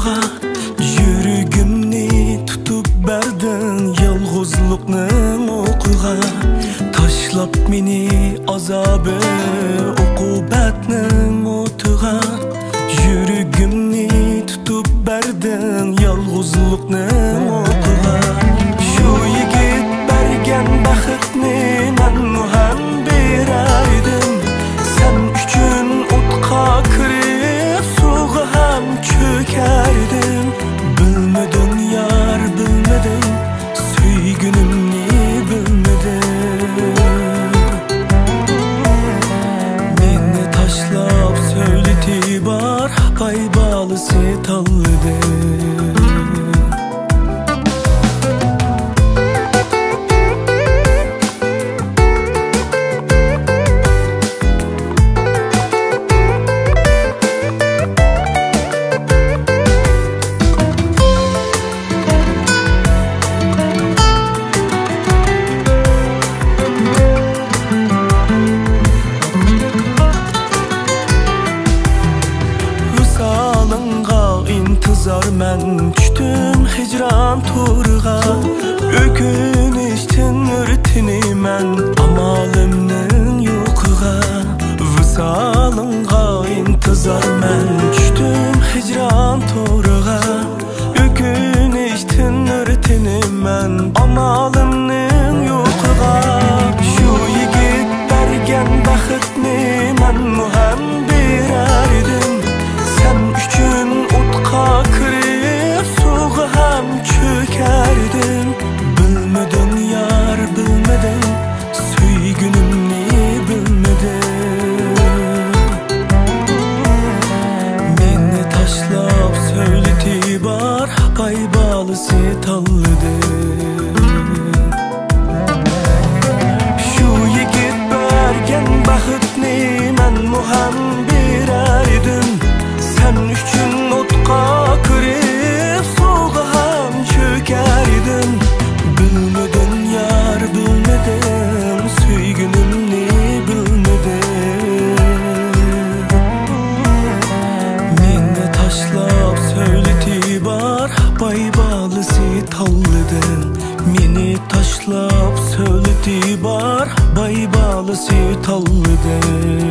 okuğa. Yürügümni tutup berdin yalğızlıkның okuğa. Taşlap meni azabı uqubatның otuğa. Yürügümni tutup berdin yalğızlıkның okuğa. Şu yigit bergen baxtni men muham beraydim. Sen üçün utqa kirib suğa ham çökerdim. Bilmedin yar bilmedin, süygünümni bilmedin. Meni taşlap söyleti bar baybalısı tallıdı. Men düştüm hicran turğa. Ökünüştün ürtini men amalımның yo'qiga. Visalınğa intizar men düştüm hicran turğa. Ökünüştün ürtini men amalımның yo'qiga. Şu yigit bergen baxtni men muham berardim. Sen üçün utqa kirib suğa ham çökerdim. Bilmedin yar bilmedin, süygünümni bilmedin. Meni taşlap söyleti bar baybalısı tallıdı. Şu yigit bergen baxtni men muham berardim. Sen üçün utqa kirib suğa ham çökerdim. Bilmedin yar bilmedin, süygünümni bilmedin. Meni taşlap söyleti bar baybalısı tallıdın. Meni taşlap söyleti bar baybalısı tallıdın.